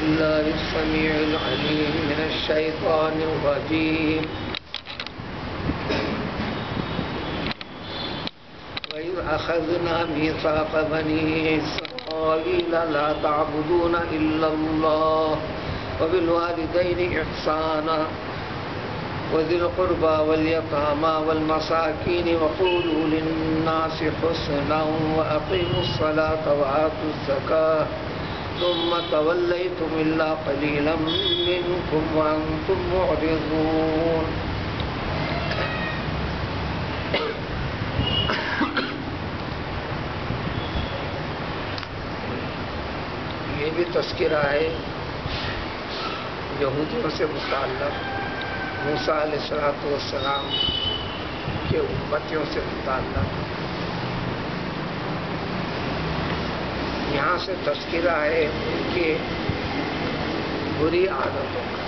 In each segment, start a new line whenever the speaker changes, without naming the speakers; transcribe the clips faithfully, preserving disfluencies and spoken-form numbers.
بالله السميع العليم من الشيطان الرجيم وإذ أخذنا ميثاق بني إسرائيل لا تعبدون إلا الله وبالوالدين إحسانا وذي القربى واليتامى والمساكين وقولوا للناس حسنا وأقيموا الصلاة وآتوا الزكاة ثم توليتم إلا قليلا منكم وأنتم معرضون. یہ بھی تذکرہ ہے یہودیوں سے متعلق، موسیٰ علیہ الصلوۃ والسلام کے امتیوں سے متعلق. یہاں سے تذکرہ ہے ان کے بری عادتوں کا.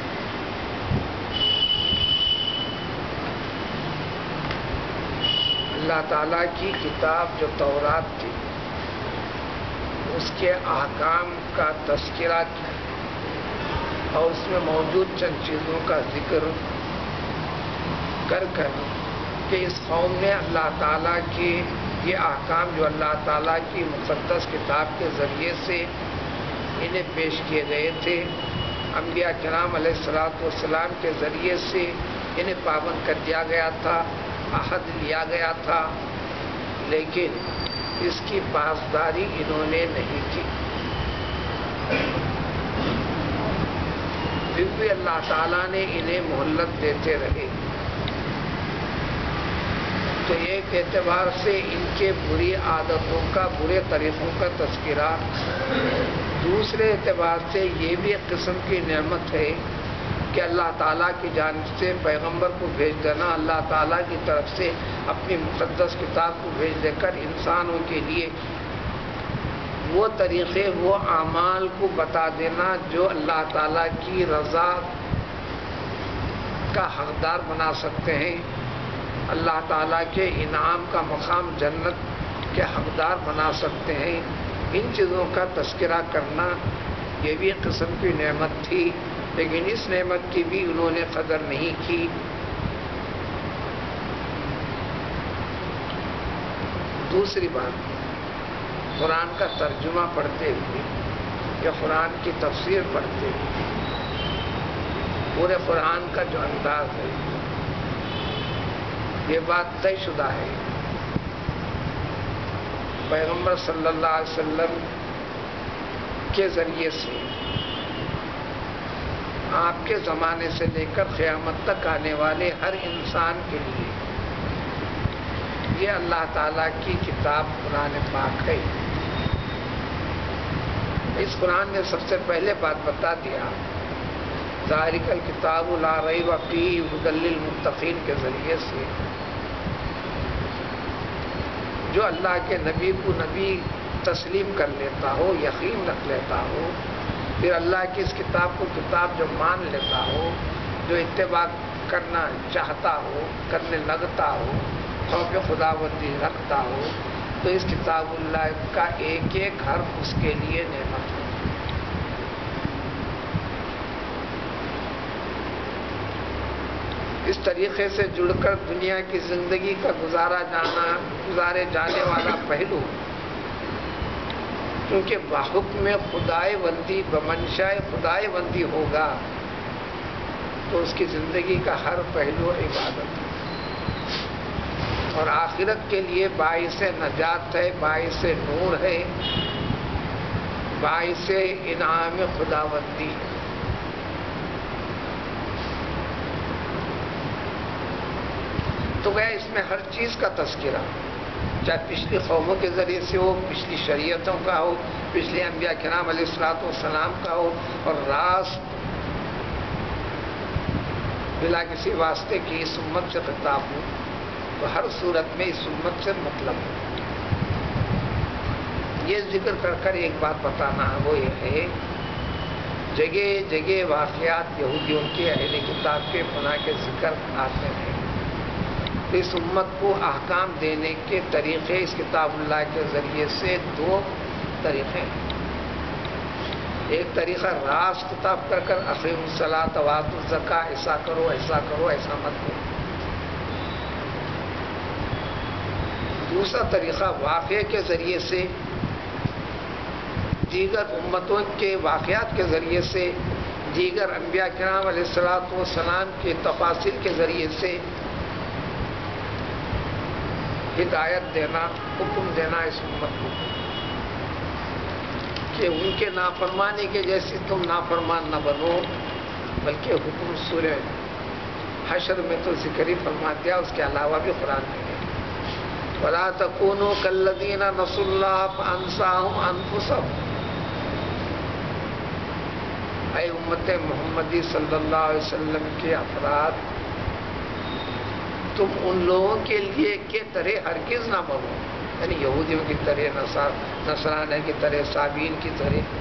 اللہ تعالیٰ کی کتاب جو تورات تھی اس کے احکام کا تذکرہ کیا اور اس میں موجود چند چیزوں کا ذکر کر کر کہ اس قوم نے اللہ تعالیٰ کی یہ احکام جو اللہ تعالیٰ کی مقدس کتاب کے ذریعے سے انہیں پیش کیے گئے تھے، انبیاء کرام علیہ الصلوۃ والسلام کے ذریعے سے انہیں پابند کر دیا گیا تھا، عہد لیا گیا تھا، لیکن اس کی پاسداری انہوں نے نہیں کی. پھر بھی اللہ تعالیٰ نے انہیں مہلت دیتے رہے. تو ایک اعتبار سے ان کے بری عادتوں کا، برے طریقوں کا تذکرہ، دوسرے اعتبار سے یہ بھی ایک قسم کی نعمت ہے کہ اللہ تعالیٰ کی جانب سے پیغمبر کو بھیج دینا، اللہ تعالیٰ کی طرف سے اپنی مقدس کتاب کو بھیج دے کر انسانوں کے لیے وہ طریقے، وہ اعمال کو بتا دینا جو اللہ تعالیٰ کی رضا کا حقدار بنا سکتے ہیں، اللہ تعالیٰ کے انعام کا مقام جنت کے حقدار بنا سکتے ہیں. ان چیزوں کا تذکرہ کرنا یہ بھی ایک قسم کی نعمت تھی، لیکن اس نعمت کی بھی انہوں نے قدر نہیں کی. دوسری بات، قرآن کا ترجمہ پڑھتے ہوئے یا قرآن کی تفسیر پڑھتے ہوئے پورے قرآن کا جو انداز ہے، یہ بات طے شدہ ہے پیغمبر صلی اللہ علیہ وسلم کے ذریعے سے آپ کے زمانے سے لے کر قیامت تک آنے والے ہر انسان کے لیے یہ اللہ تعالیٰ کی کتاب قرآن پاک ہے. اس قرآن نے سب سے پہلے بات بتا دیا، ذالک الکتاب لا ریب فیہ ھدی للمتقین کے ذریعے سے جو اللہ کے نبی کو نبی تسلیم کر لیتا ہو، یقین رکھ لیتا ہو، پھر اللہ کی اس کتاب کو کتاب جو مان لیتا ہو، جو اتباع کرنا چاہتا ہو، کرنے لگتا ہو، خوف خداوندی رکھتا ہو، تو اس کتاب اللہ کا ایک ایک حرف اس کے لیے نعمت ہے. اس طریقے سے جڑ کر دنیا کی زندگی کا گزارا جانا گزارے جانے والا پہلو، کیونکہ بحکم خدائے بندی بمنشائے خدائے بندی ہوگا تو اس کی زندگی کا ہر پہلو عبادت ہے اور آخرت کے لیے باعث نجات ہے، باعث نور ہے، باعث انعام خداوندی ہے. تو گیا اس میں ہر چیز کا تذکرہ، چاہے پچھلی قوموں کے ذریعے سے ہو، پچھلی شریعتوں کا ہو، پچھلے انبیاء کرام علیہ الصلوۃ والسلام کا ہو، اور راست بلا کسی واسطے کی اس امت سے خطاب ہو، تو ہر صورت میں اس امت سے مطلب ہے. یہ ذکر کر کر ایک بات بتانا وہ یہ ہے، جگہ جگہ واقعات یہودیوں کے اہل کتاب کے فنا کے ذکر آتے ہیں. اس امت کو احکام دینے کے طریقے اس کتاب اللہ کے ذریعے سے دو طریقے ہیں. ایک طریقہ راز خطاب کر کر اقیموا الصلاۃ وآتوا الزکاۃ، ایسا کرو ایسا کرو ایسا مت کرو. دوسرا طریقہ واقعے کے ذریعے سے، دیگر امتوں کے واقعات کے ذریعے سے، دیگر انبیاء کرام علیہ الصلوۃ والسلام کے تفاصیل کے ذریعے سے ہدایت دینا، حکم دینا اس امت کو کہ ان کے نافرمانی کے جیسی تم نافرمان نہ بنو، بلکہ حکم سورہ حشر میں تو ذکر ہی فرما دیا، اس کے علاوہ بھی قرآن میں ہے وَلَا تَكُونُوا كَالَّذِينَ نَسُوا اللَّهَ فَأَنسَاهُمْ أَنفُسَهُمْ. اے امت محمدی صلی اللہ علیہ وسلم کے افراد، تم ان لوگوں کے لیے کے طرح ہرگز نہ بنو، یعنی یہودیوں کی طرح، نصارہ کی طرح، صابین کی طرح،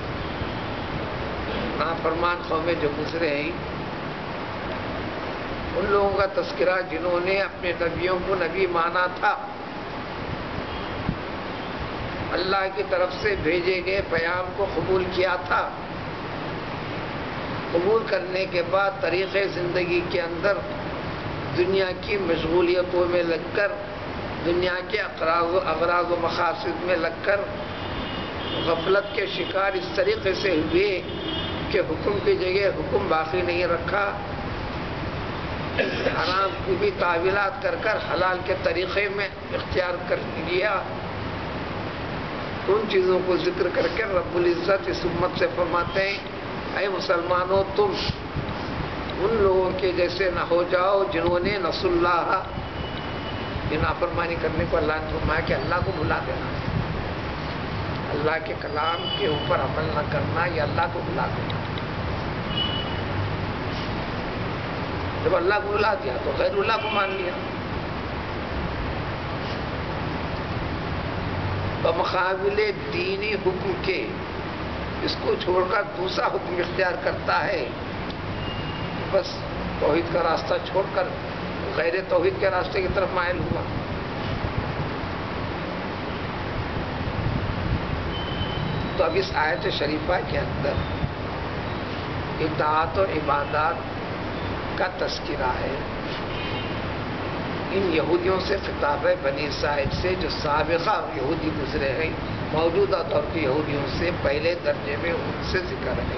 نافرمان قومیں جو گزرے ہیں، ان لوگوں کا تذکرہ جنہوں نے اپنے نبیوں کو نبی مانا تھا، اللہ کی طرف سے بھیجے گئے پیام کو قبول کیا تھا. قبول کرنے کے بعد طریقے زندگی کے اندر دنیا کی مشغولیتوں میں لگ کر، دنیا کے اغراض و اغراض و مقاصد میں لگ کر غفلت کے شکار اس طریقے سے ہوئے کہ حکم کی جگہ حکم باقی نہیں رکھا، حرام کو بھی تعویلات کر کر حلال کے طریقے میں اختیار کر لیا. ان چیزوں کو ذکر کر کے رب العزت اس امت سے فرماتے ہیں اے مسلمانوں، تم ان لوگوں کے جیسے نہ ہو جاؤ جنہوں نے نسوا اللہ، یہ نافرمانی کرنے کو اللہ نے فرمایا کہ اللہ کو بھلا دینا، اللہ کے کلام کے اوپر عمل نہ کرنا، یہ اللہ کو بھلا دینا. جب اللہ کو بھلا دیا تو غیر اللہ کو مان لیا. بمقابل دینی حکم کے اس کو چھوڑ کر دوسرا حکم اختیار کرتا ہے، بس توحید کا راستہ چھوڑ کر غیر توحید کے راستے کی طرف مائل ہوا. تو اب اس آیت شریفہ کے اندر اطاعت و عبادات کا تذکرہ ہے. ان یہودیوں سے خطاب ہے، بنی اسرائیل سے جو سابقہ یہودی گزرے ہیں، موجودہ دور کے یہودیوں سے پہلے درجے میں ان سے ذکر ہے.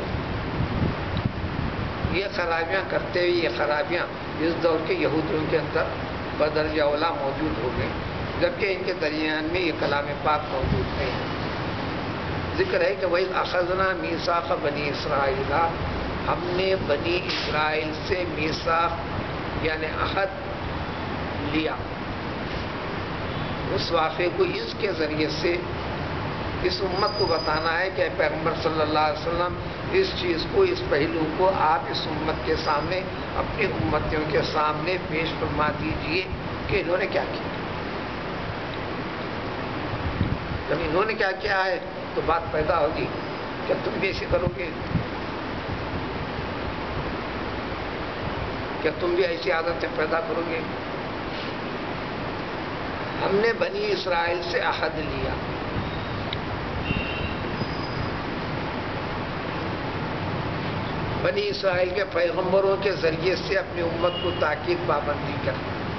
یہ خرابیاں کرتے ہوئے یہ خرابیاں اس دور کے یہودیوں کے اندر بدرجہ اولا موجود ہو گئی، جبکہ ان کے درمیان میں یہ کلام پاک موجود ہے. ذکر ہے کہ وَإِذْ أَخَذْنَا مِيثَاقَ بَنِي إِسْرَائِيلَ، ہم نے بنی اسرائیل سے میثاق یعنی عہد لیا. اس واقعے کو اس کے ذریعے سے اس امت کو بتانا ہے کہ پیغمبر صلی اللہ علیہ وسلم اس چیز کو، اس پہلو کو آپ اس امت کے سامنے، اپنی امتیوں کے سامنے پیش فرما دیجئے کہ انہوں نے کیا کیا. جب انہوں نے کیا کیا ہے تو بات پیدا ہوگی کہ تم بھی ایسے کرو گے، کہ تم بھی ایسی عادتیں پیدا کرو گے. ہم نے بنی اسرائیل سے عہد لیا، بنی اسرائیل کے پیغمبروں کے ذریعے سے اپنی امت کو تاکید پابندی کر.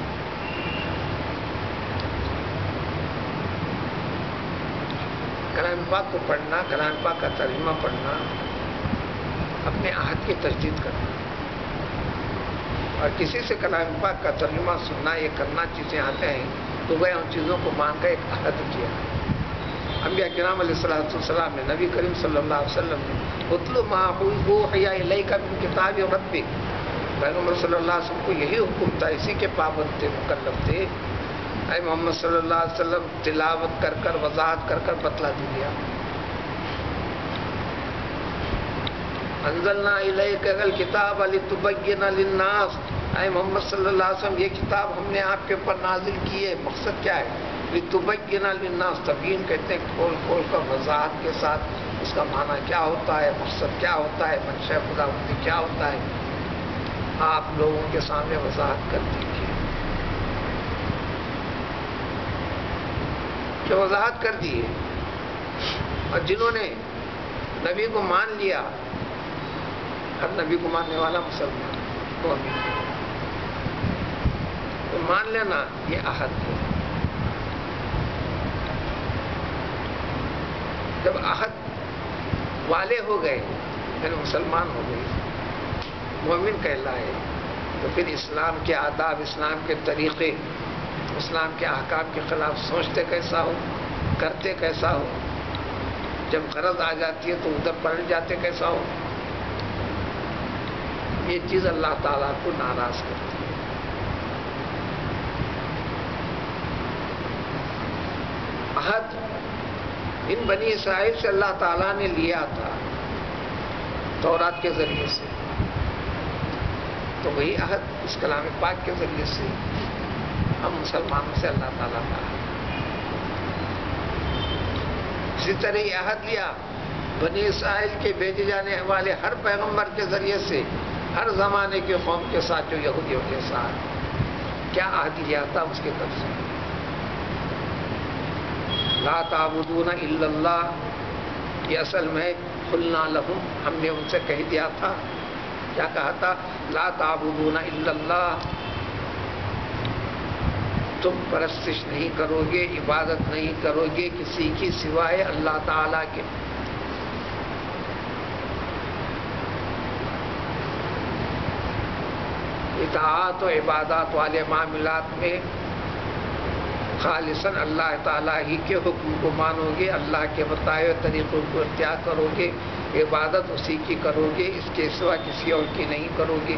کلام پاک کو پڑھنا، کلام پاک کا ترجمہ پڑھنا، اپنے عہد کی تجدید کرنا، اور کسی سے کلام پاک کا ترجمہ سننا، یہ کرنا چیزیں آتے ہیں تو وہ ان چیزوں کو مان کر ایک عہد کیا. انبیاء کرام علیہ الصلوۃ والسلام نے، نبی کریم صلی اللہ علیہ وسلم نے اتل ما اوحی الیک من کتاب ربک، پیغمبر صلی اللہ علیہ وسلم کو یہی حکم تھا، اسی کے پابند تھے، مکلف تھے. اے محمد صلی اللہ علیہ وسلم تلاوت کر کر، وضاحت کر کر بتلا دیا. انزلنا الیک الکتاب لتبین للناس، اے محمد صلی اللہ علیہ وسلم یہ کتاب ہم نے آپ کے اوپر نازل کی ہے. مقصد کیا ہے؟ لتبین للناس، تبیین کہتے ہیں کھول کھول کر وضاحت کے ساتھ اس کا معنی کیا ہوتا ہے، مقصد کیا ہوتا ہے، منشا خداوندی کیا ہوتا ہے، آپ لوگوں کے سامنے وضاحت کر دیجیے. کہ وضاحت کر دیے. اور جنہوں نے نبی کو مان لیا، ہر نبی کو ماننے والا مسلمان مومن، تو مان لینا یہ عہد ہے۔ جب عہد والے ہو گئے یعنی مسلمان ہو گئے، مومن کہلائے، تو پھر اسلام کے آداب، اسلام کے طریقے، اسلام کے احکام کے خلاف سوچتے کیسا ہو، کرتے کیسا ہو، جب غرض آ جاتی ہے تو ادھر پلٹ جاتے کیسا ہو، یہ چیز اللہ تعالیٰ کو ناراض کرتی ہے۔ عہد ان بنی اسرائیل سے اللہ تعالیٰ نے لیا تھا تورات کے ذریعے سے، تو وہی عہد اس کلام پاک کے ذریعے سے ہم مسلمانوں سے اللہ تعالیٰ کا ہے۔ اسی طرح یہ عہد لیا بنی اسرائیل کے بھیجے جانے والے ہر پیغمبر کے ذریعے سے ہر زمانے کے قوم کے ساتھ، جو یہودیوں کے ساتھ کیا عہد لیا تھا اس کے تفصیل، لا تعبدون الا اللہ، یہ اصل میں قلنا لہم، ہم نے ان سے کہہ دیا تھا، کیا کہا تھا؟ لا تعبدون الا اللہ، تم پرستش نہیں کرو گے، عبادت نہیں کرو گے کسی کی سوائے اللہ تعالیٰ کے۔ اطاعت و عبادات والے معاملات میں خالصاً اللہ تعالیٰ ہی کے حکم کو مانو گے، اللہ کے بتائے ہوئے طریقوں کو اختیار کرو گے، عبادت اسی کی کرو گے، اس کے سوا کسی اور کی نہیں کرو گے،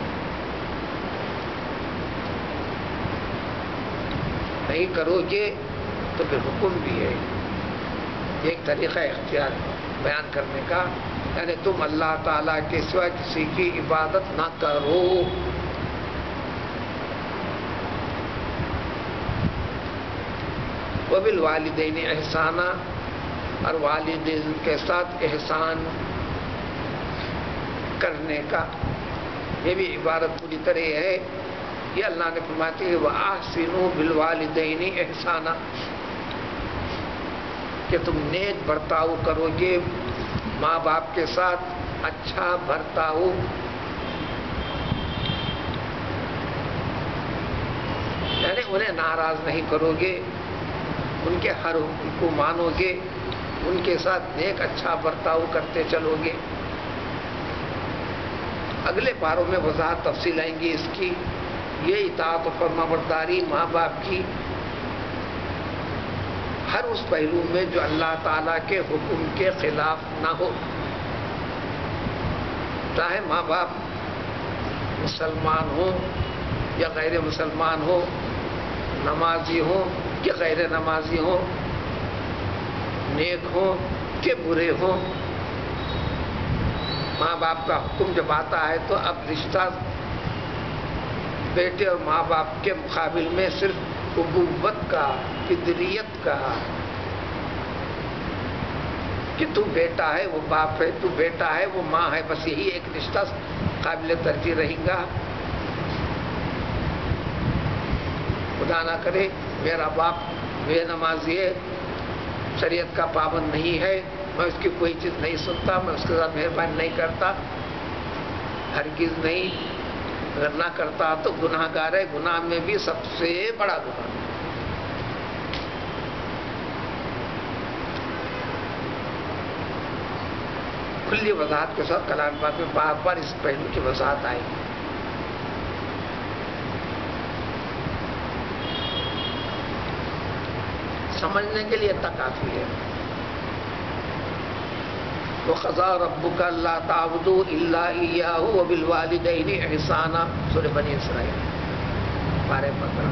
نہیں کرو گے تو پھر حکم بھی ہے، ایک طریقہ اختیار بیان کرنے کا، یعنی تم اللہ تعالیٰ کے سوا کسی کی عبادت نہ کرو۔ وبالوالدین احسانہ، اور والدین کے ساتھ احسان کرنے کا، یہ بھی عبارت پوری طرح ہے، یہ اللہ نے فرماتی ہے وَأَحْسِنُوا بِالْوَالِدَيْنِ احسانہ، کہ تم نیک برتاؤ کرو گے ماں باپ کے ساتھ، اچھا برتاؤ، یعنی انہیں ناراض نہیں کرو گے، ان کے ہر حکم کو مانو گے، ان کے ساتھ نیک اچھا برتاؤ کرتے چلو گے۔ اگلے پاروں میں وضاحت تفصیل آئیں گی اس کی، یہ اطاعت و فرما برداری ماں باپ کی ہر اس پہلو میں جو اللہ تعالیٰ کے حکم کے خلاف نہ ہو، چاہے ماں باپ مسلمان ہوں یا غیر مسلمان ہو، نمازی ہوں کہ غیر نمازی ہوں، نیک ہوں کہ برے ہوں، ماں باپ کا حکم جب آتا ہے تو اب رشتہ بیٹے اور ماں باپ کے مقابل میں صرف ابوت کا، فطریت کا، کہ تو بیٹا ہے وہ باپ ہے، تو بیٹا ہے وہ ماں ہے، بس یہی ایک رشتہ قابل ترجیح رہے گا۔ خدا نہ کرے میرا باپ بے نمازی ہے، شریعت کا پابند نہیں ہے، میں اس کی کوئی چیز نہیں سنتا، میں اس کے ساتھ مہربانی نہیں کرتا، ہرگز نہیں، اگر نہ کرتا تو گناہ گار ہے، گناہ میں بھی سب سے بڑا گناہ۔ کھلی وضاحت کے ساتھ کلام پاک میں بار بار اس پہلو کی وضاحت آئی۔ سمجھنے کے لیے اتنا کافی ہے۔ وَقَضَىٰ رَبُّكَ أَلَّا تَعْبُدُوا إِلَّا إِيَّاهُ وَبِالْوَالِدَيْنِ إِحْسَانًا، سورہ بنی اسرائیل بارہ پندرہ۔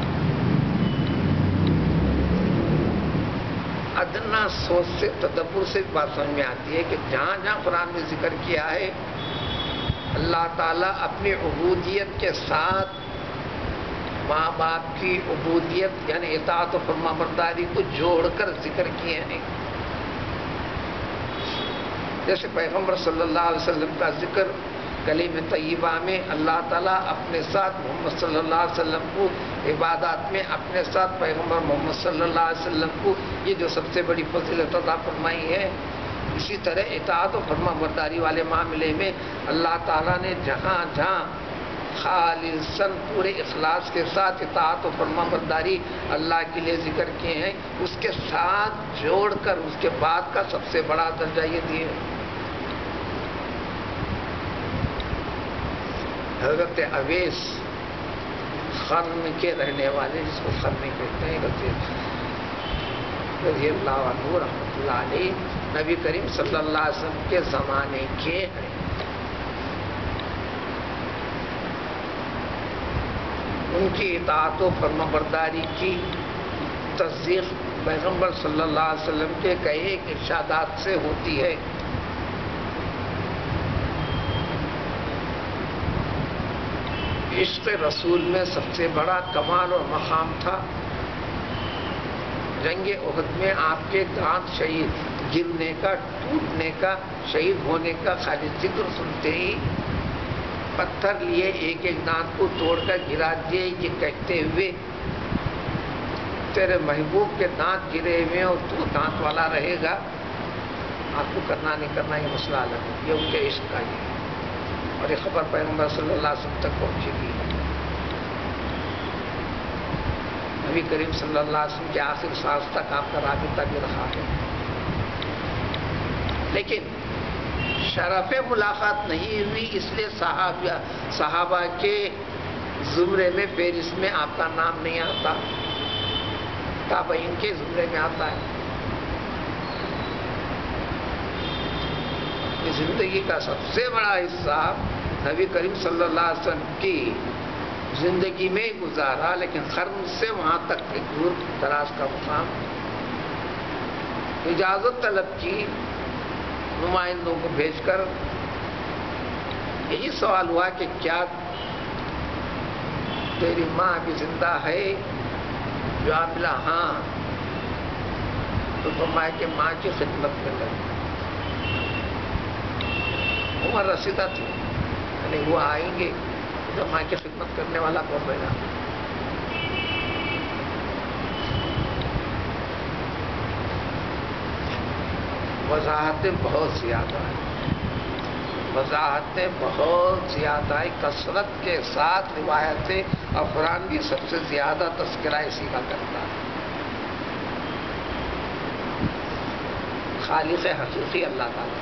ادنا سوچ سے، تدبر سے بات سمجھ میں آتی ہے کہ جہاں جہاں قرآن میں ذکر کیا ہے اللہ تعالیٰ اپنی عبودیت کے ساتھ ماں باپ کی عبودیت یعنی اطاعت و فرما برداری کو جوڑ کر ذکر کیے ہیں، جیسے پیغمبر صلی اللہ علیہ وسلم کا ذکر کلیم طیبہ میں اللہ تعالیٰ اپنے ساتھ محمد صلی اللہ علیہ وسلم کو، عبادات میں اپنے ساتھ پیغمبر محمد صلی اللہ علیہ وسلم کو، یہ جو سب سے بڑی فضیلت عطا فرمائی ہے، اسی طرح اطاعت و فرما برداری والے معاملے میں اللہ تعالیٰ نے جہاں جہاں خالصاً پورے اخلاص کے ساتھ اطاعت و فرما برداری اللہ کے لیے ذکر کیے ہیں، اس کے ساتھ جوڑ کر اس کے بعد کا سب سے بڑا درجہ یہ دیے ہیں۔ حضرت اویس خرم کے رہنے والے، جس کو خرمی کہتے ہیں، رضی اللہ عنہ رحمۃ اللہ علیہ، نبی کریم صلی اللہ علیہ وسلم کے زمانے کے ہیں۔ ان کی اطاعت و فرما برداری کی تصدیق پیغمبر صلی اللہ علیہ وسلم کے کئی ایک ارشادات سے ہوتی ہے۔ عشق رسول میں سب سے بڑا کمال اور مقام تھا جنگ احد میں آپ کے دانت شہید گرنے کا، ٹوٹنے کا، شہید ہونے کا خالص ذکر سنتے ہی پتھر لیے ایک ایک دانت کو توڑ کر گرا دیے، یہ کہتے ہوئے تیرے محبوب کے دانت گرے ہوئے اور تو دانت والا رہے گا، آپ کو کرنا نہیں کرنا یہ مسئلہ الگ ہے۔ یہ ان کے عشق کا یہ، اور یہ خبر پیغمبر صلی اللہ علیہ وسلم تک پہنچے گی۔ نبی کریم صلی اللہ علیہ وسلم کے آخر سانس تک آپ کا رابطہ بھی رہا ہے، لیکن شرف ملاقات نہیں ہوئی، اس لیے صحابہ صحابہ کے زمرے میں فہرست میں آپ کا نام نہیں آتا، تابعین کے زمرے میں آتا ہے۔ زندگی کا سب سے بڑا حصہ نبی کریم صلی اللہ علیہ وسلم کی زندگی میں گزارا، لیکن خرم سے وہاں تک ایک دور دراز کا مقام۔ اجازت طلب کی نمائندوں کو بھیج کر، یہی سوال ہوا کہ کیا تیری ماں ابھی زندہ ہے؟ جواب ملا ہاں، تو فرمایا کہ ماں کی خدمت میں لگے۔ عمر رسیدہ تھی، یعنی وہ آئیں گے تو ماں کی خدمت کرنے والا کون رہے گا؟ وضاحتیں بہت زیادہ ہیں، وضاحتیں بہت زیادہ ہیں، کثرت کے ساتھ روایتیں، اور قرآن بھی سب سے زیادہ تذکرہ اسی کا کرتا ہے۔ خالق حقیقی اللہ تعالیٰ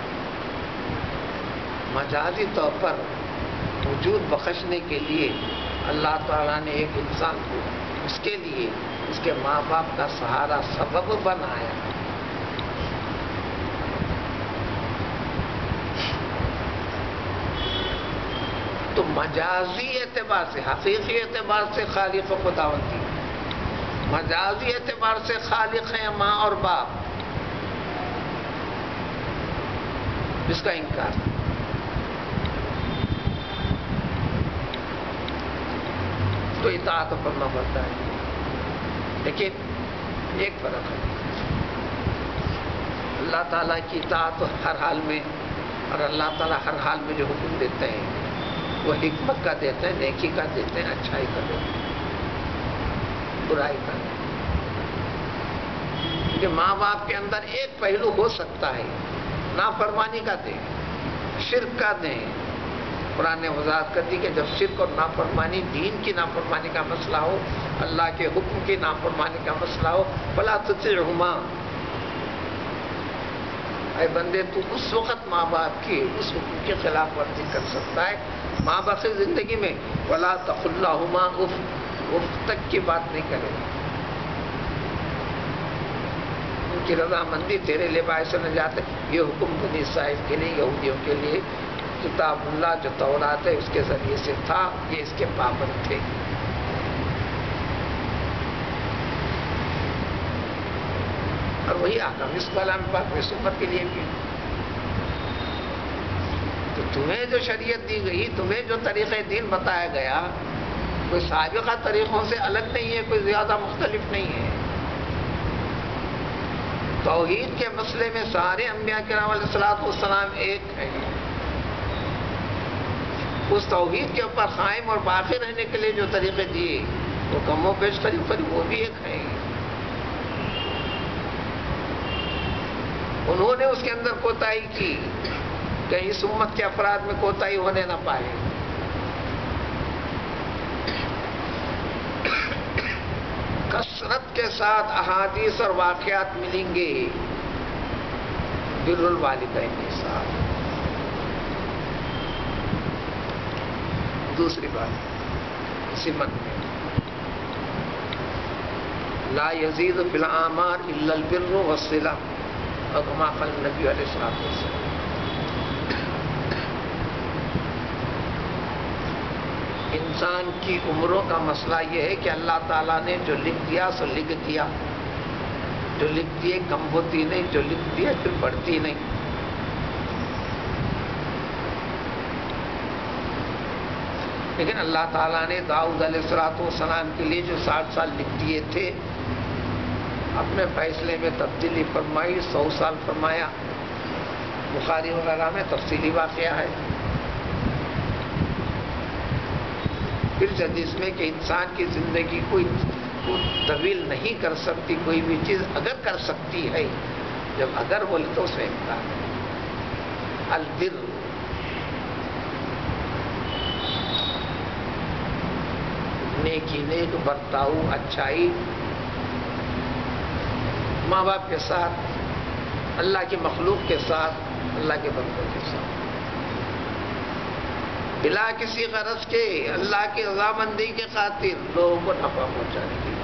مجازی طور پر وجود بخشنے کے لیے اللہ تعالیٰ نے ایک انسان کو اس کے لیے اس کے ماں باپ کا سہارا سبب بنایا۔ تو مجازی اعتبار سے، حقیقی اعتبار سے خالق و خداوندی، مجازی اعتبار سے خالق ہیں ماں اور باپ، جس کا انکار تو اطاعت کرنا پڑتا ہے۔ لیکن ایک فرق ہے، اللہ تعالیٰ کی اطاعت ہر حال میں، اور اللہ تعالیٰ ہر حال میں جو حکم دیتے ہیں وہ حکمت کا دیتے ہیں، نیکی کا دیتے ہیں، اچھائی کا دیتے ہیں، برائی کا نہیں۔ کیونکہ ماں باپ کے اندر ایک پہلو ہو سکتا ہے، نافرمانی کا دیں، شرک کا دیں۔ قرآن نے وضاحت کر دی کہ جب شرک اور نافرمانی، دین کی نافرمانی کا مسئلہ ہو، اللہ کے حکم کی نافرمانی کا مسئلہ ہو، فلا تطعهما، اے بندے تو اس وقت ماں باپ کی اس حکم کی خلاف ورزی کر سکتا ہے ماں باقی زندگی میں، ولا تقل لهما اف، اف تک کی بات نہیں کرے، ان کی رضامندی تیرے لیے باعث نجات ہے۔ یہ حکم بنی اسرائیل کے لیے، یہودیوں کے لیے کتاب اللہ جو تورات ہے اس کے ذریعے سے تھا، یہ اس کے پابند تھے۔ اور وہی احکام اس کلام پاک میں سنت کے لیے بھی۔ تو تمہیں جو شریعت دی گئی، تمہیں جو طریقہ دین بتایا گیا، کوئی سابقہ طریقوں سے الگ نہیں ہے، کوئی زیادہ مختلف نہیں ہے۔ توحید کے مسئلے میں سارے انبیاء کرام علیہ الصلوۃ والسلام ایک ہیں، اس توحید کے اوپر قائم اور باقی رہنے کے لیے جو طریقے دیے وہ کم و بیش قریب قریب وہ بھی ایک ہیں۔ انہوں نے اس کے اندر کوتاہی کی، کہیں اس امت کے افراد میں کوتاہی ہونے نہ پائے۔ کثرت کے ساتھ احادیث اور واقعات ملیں گے بر الوالدین کے ساتھ۔ دوسری بات سمت میں لا یزید فی الاعمار الا البر والصلہ، اور کما قال نبی علیہ الصلوۃ والسلام۔ انسان کی عمروں کا مسئلہ یہ ہے کہ اللہ تعالیٰ نے جو لکھ دیا سو لکھ دیا، جو لکھ دیے کم ہوتی نہیں، جو لکھ دیے پھر بڑھتی نہیں۔ لیکن اللہ تعالیٰ نے داؤد علیہ الصلوۃ والسلام کے لیے جو ساٹھ سال لکھ دیے تھے، اپنے فیصلے میں تبدیلی فرمائی، سو سال فرمایا۔ بخاری وغیرہ میں تفصیلی واقعہ ہے۔ پھر حدیث میں کہ انسان کی زندگی کوئی طویل نہیں کر سکتی، کوئی بھی چیز اگر کر سکتی ہے، جب اگر بولے تو اس میں امکان ہے۔ البر، نیکی، نیک برتاؤ، اچھائی ماں باپ کے ساتھ، اللہ کی مخلوق کے ساتھ، اللہ کے بندوں کے ساتھ، بلا کسی غرض کے، اللہ کی رضامندی کے خاطر لوگوں کو نفع پہنچانے کی۔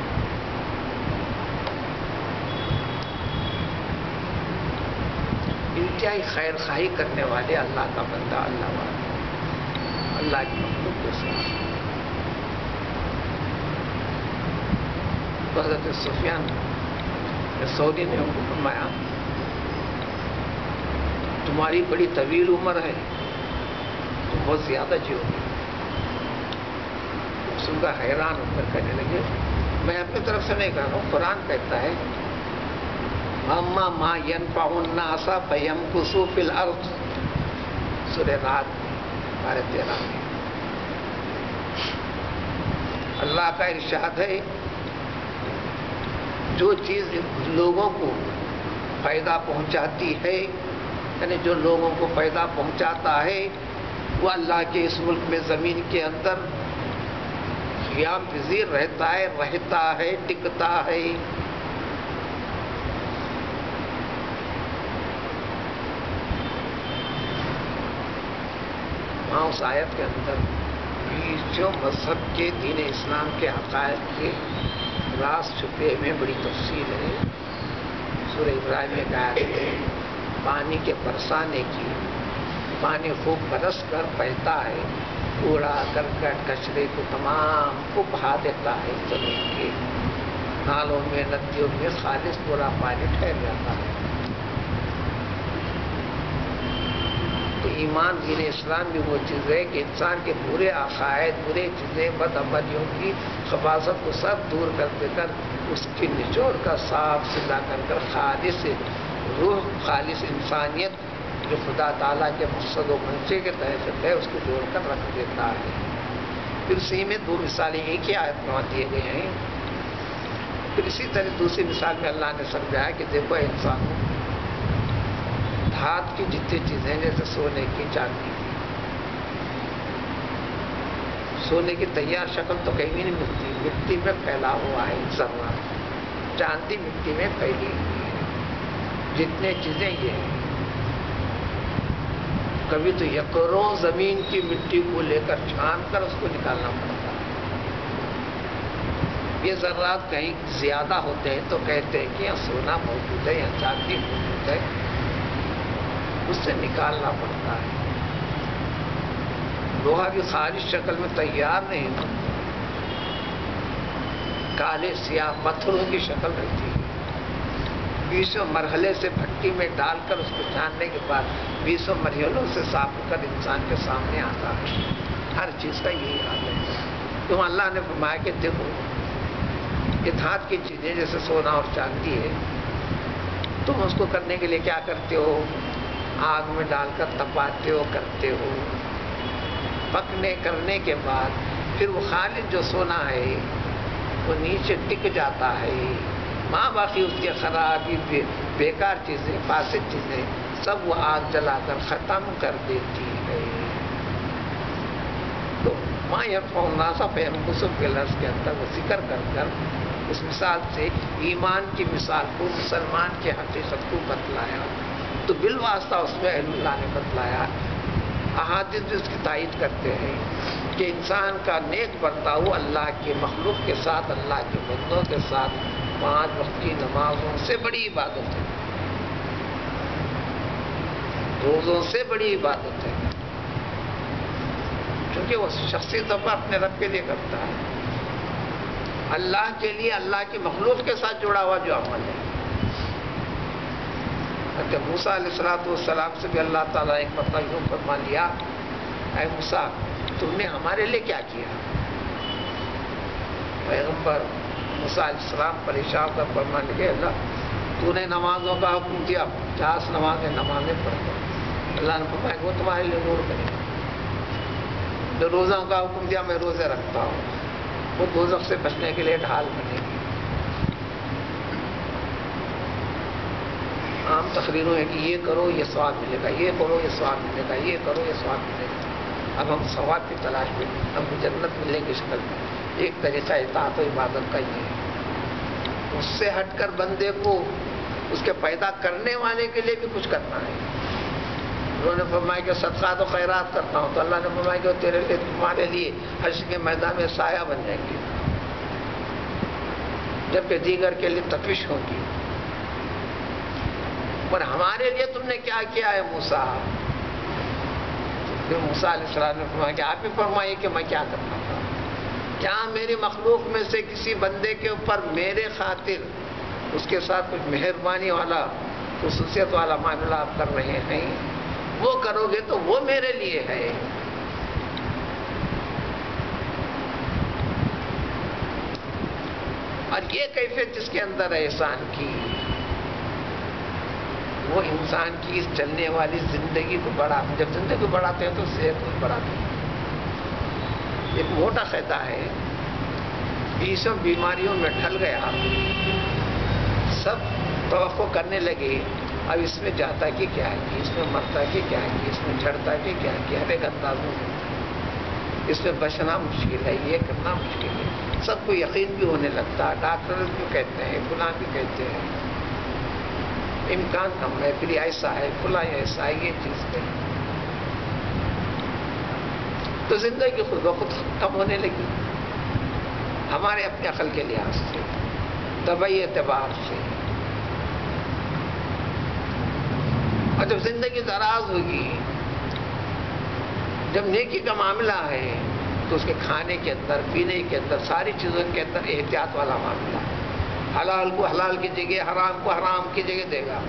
انتہائی خیر خواہی کرنے والے اللہ کا بندہ، اللہ والا، اللہ کی مخلوق کے ساتھ۔ حضرت سفیان سعودی نے ان کو فرمایا تمہاری بڑی طویل عمر ہے، تم بہت زیادہ جیو گے۔ سن کر حیران ہو کر کہنے لگے میں اپنی طرف سے نہیں کہہ رہا ہوں، قرآن کہتا ہے اما ما ينفع الناس فيمكثوا في الارض، سورہ رات بارہ تیرہ میں اللہ کا ارشاد ہے جو چیز لوگوں کو فائدہ پہنچاتی ہے، یعنی جو لوگوں کو فائدہ پہنچاتا ہے، وہ اللہ کے اس ملک میں زمین کے اندر قیام پذیر رہتا ہے، رہتا ہے، ٹکتا ہے۔ وہاں اس آیت کے اندر جو مذہب کے دین اسلام کے حقائق کے راز چھپے میں بڑی تفصیل ہے۔ سورہ ابراہیم میں کہا ہے پانی کے برسانے کی، پانی خوب برس کر بہتا ہے، کوڑا کرکٹ کچرے کو تمام کو بہا دیتا ہے، زمین کے نالوں میں ندیوں میں خالص پورا پانی ٹھہر جاتا ہے۔ تو ایمان دین اسلام بھی وہ چیز ہے کہ انسان کے برے عقائد، برے چیزیں، بد عملیوں کی خباثت کو سب دور کر دے کر اس کی نچوڑ کا صاف ستھرا کر کر خالص روح، خالص انسانیت جو خدا تعالیٰ کے مقصد و منشے کے تحت ہے، اس کو جوڑ کر رکھ دیتا ہے۔ پھر اسی میں دو مثالیں ایک ہی آیت میں دیے گئے ہیں۔ پھر اسی طرح دوسری مثال میں اللہ نے سمجھایا کہ دیکھو انسانوں، دھات کی جتنی چیزیں جیسے سونے کی، چاندی کی، سونے کی تیار شکل تو کہیں بھی نہیں ملتی، مٹی میں پھیلا ہوا ہے ذرہ، چاندی مٹی میں پھیلی ہوئی ہے۔ جتنے چیزیں یہ ہیں، کبھی تو یکروں زمین کی مٹی کو لے کر چھان کر اس کو نکالنا پڑتا ہے۔ یہ ذرات کہیں زیادہ ہوتے ہیں تو کہتے ہیں کہ یہاں سونا موجود ہے، یہاں چاندی موجود ہے، اس سے نکالنا پڑتا ہے۔ لوہا کی خالص شکل میں تیار نہیں ہوتا، کالے سیاہ پتھروں کی شکل رہتی ہے۔ بیسوں مرحلے سے بھٹی میں ڈال کر اس کو چھاننے کے بعد بیسوں مرحلوں سے صاف ہو کر انسان کے سامنے آتا ہے۔ ہر چیز کا یہی حال ہے۔ تو اللہ نے فرمایا کہ دیکھو یہ دھات کی چیزیں جیسے سونا اور چاندی ہے، تم اس کو کرنے کے لیے کیا کرتے ہو؟ آگ میں ڈال کر تپاتے ہو، کرتے ہو، پکنے کرنے کے بعد پھر وہ خالص جو سونا ہے وہ نیچے ٹک جاتا ہے، ماں باقی اس کے خرابی بے بیکار چیزیں فاسد چیزیں سب وہ آگ جلا کر ختم کر دیتی ہے. تو ماں یرفع الناس بانفسہم کے لفظ کے اندر وہ ذکر کر کر اس مثال سے ایمان کی مثال کو مسلمان کی حقیقت کو بتلایا. تو بالواسطہ اس میں اہل اللہ نے بتلایا. احادیث بھی اس کی تائید کرتے ہیں کہ انسان کا نیک برتاؤ اللہ کے مخلوق کے ساتھ اللہ کے بندوں کے ساتھ پانچ وقت کی نمازوں سے بڑی عبادت ہے، روزوں سے بڑی عبادت ہے، کیونکہ وہ شخصی طور پر اپنے رب کے لیے کرتا ہے. اللہ کے لیے اللہ کی مخلوق کے ساتھ جڑا ہوا جو عمل ہے. موسیٰ علیہ الصلوۃ والسلام سے بھی اللہ تعالیٰ ایک مرتبہ یوں فرما لیا، اے موسیٰ تم نے ہمارے لیے کیا کیا؟ پیغمبر موسیٰ علیہ السلام پریشان کر فرمان لگے، اللہ تو نے نمازوں کا حکم دیا، پچاس نمازیں نمازیں پڑھو. اللہ نے فرمایا وہ تمہارے لیے نور کرے گا. جو روزوں کا حکم دیا میں روزے رکھتا ہوں، وہ دوزخ سے بچنے کے لیے ڈھال بنے گی. عام تقریروں ہے کہ یہ کرو یہ ثواب ملے گا، یہ کرو یہ ثواب ملے گا، یہ کرو یہ ثواب ملے گا. اب ہم ثواب کی تلاش میں، ہم کو جنت ملنے کی شکل میں. ایک طریقہ اطاعت و عبادت کا یہ ہے. اس سے ہٹ کر بندے کو اس کے پیدا کرنے والے کے لیے بھی کچھ کرنا ہے. انہوں نے فرمایا کہ صدقات و خیرات کرتا ہوں، تو اللہ نے فرمایا کہ وہ تیرے لیے تمہارے لیے حشر کے میدان میں سایہ بن جائیں گے، جبکہ دیگر کے لیے تپش ہوگی. اور ہمارے لیے تم نے کیا کیا ہے موسیٰ؟ پھر موسیٰ علیہ السلام نے فرمایا کہ آپ ہی فرمائیے کہ میں کیا کرتا تھا. کیا میری مخلوق میں سے کسی بندے کے اوپر میرے خاطر اس کے ساتھ کچھ مہربانی والا خصوصیت والا معاملہ آپ کر رہے ہیں؟ وہ کرو گے تو وہ میرے لیے ہے. اور یہ کیفیت جس کے اندر ہے احسان کی، وہ انسان کی اس چلنے والی زندگی کو بڑھا. جب زندگی کو بڑھاتے ہیں تو صحت کو بڑھاتے ہیں. ایک موٹا قاعدہ ہے، یہ سب بیماریوں میں ڈھل گیا، سب توقع کرنے لگے اب اس میں جاتا کہ کیا ہے کہ اس میں مرتا کہ کیا ہے کہ اس میں جھڑتا کہ کیا ہے کہ ہر ایک اندازوں میں اس میں بچنا مشکل ہے، یہ کرنا مشکل ہے. سب کو یقین بھی ہونے لگتا ہے. ڈاکٹر بھی کہتے ہیں، فلاں بھی کہتے ہیں امکان کم ہے، پھر ایسا ہے، فلاں ایسا ہے، یہ چیز ہے. تو زندگی خود بخود کم ہونے لگی ہمارے اپنے عقل کے لحاظ سے، طبعی اعتبار سے. اور جب زندگی دراز ہوگی، جب نیکی کا معاملہ ہے تو اس کے کھانے کے اندر، پینے کے اندر، ساری چیزوں کے اندر احتیاط والا معاملہ. حلال کو حلال کی جگہ، حرام کو حرام کی جگہ دے گا.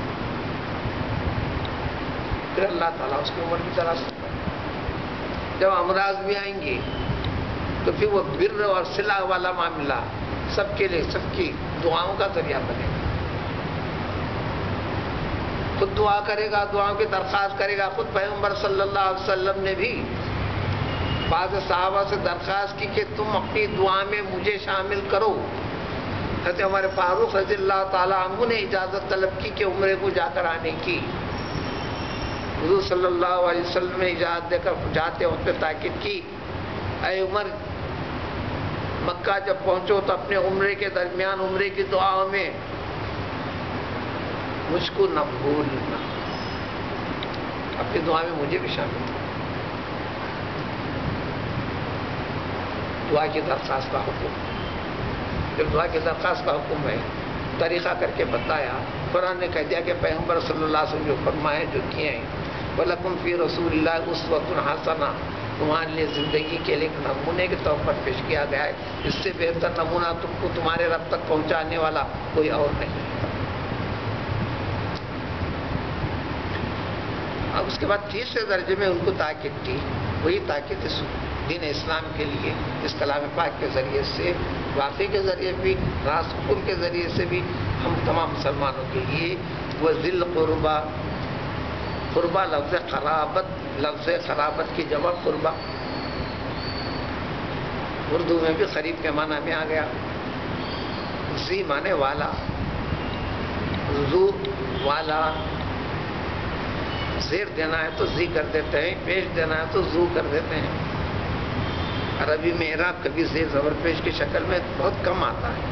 پھر اللہ تعالیٰ اس کی عمر بھی دراز کرتا ہے. جب امراض بھی آئیں گے تو پھر وہ بر اور صلہ والا معاملہ سب کے لیے، سب کی دعاؤں کا ذریعہ بنے گا. خود دعا کرے گا، دعاؤں کی درخواست کرے گا. خود پیغمبر صلی اللہ علیہ وسلم نے بھی بعض صحابہ سے درخواست کی کہ تم اپنی دعا میں مجھے شامل کرو. حضرت عمر فاروق رضی اللہ تعالیٰ عنہ نے اجازت طلب کی کہ عمرے کو جا کر آنے کی. حضور صلی اللہ علیہ وسلم نے اجازت دے کر جاتے وقت پہ تاکید کی، اے عمر مکہ جب پہنچو تو اپنے عمرے کے درمیان عمرے کی دعاؤں میں مجھ کو نہ بھولنا، اپنی دعا میں مجھے بھی شامل کرو. دعا کی درخواست کا حکم، جب دعا کی درخواست کا حکم ہے طریقہ کر کے بتایا. قرآن نے کہہ دیا کہ پیغمبر صلی اللہ علیہ وسلم جو فرمائے جو کیے ہیں، وَلَكُمْ فِي رَسُولِ اللَّهِ أُسْوَةٌ حَسَنَةٌ، تمہارے لیے زندگی کے لیے ایک نمونے کے طور پر پیش کیا گیا ہے. اس سے بہتر نمونہ تم کو تمہارے رب تک پہنچانے والا کوئی اور نہیں. اب اس کے بعد تیسرے درجے میں ان کو تاکید دی. وہی تاکید اس دین اسلام کے لیے اس کلام پاک کے ذریعے سے، واقعی کے ذریعے بھی، راسخ کے ذریعے سے بھی ہم تمام مسلمانوں کے لیے وہ ذل قربا. قربا لفظ قرابت، لفظ قرابت کی جمع قربا، اردو میں بھی قریب کے معنی میں آ گیا. زی مانے والا، زو والا، زیر دینا ہے تو زی کر دیتے ہیں، پیش دینا ہے تو زو کر دیتے ہیں۔ عربی میں اعراب کبھی زیر زبر پیش کی شکل میں بہت کم آتا ہے۔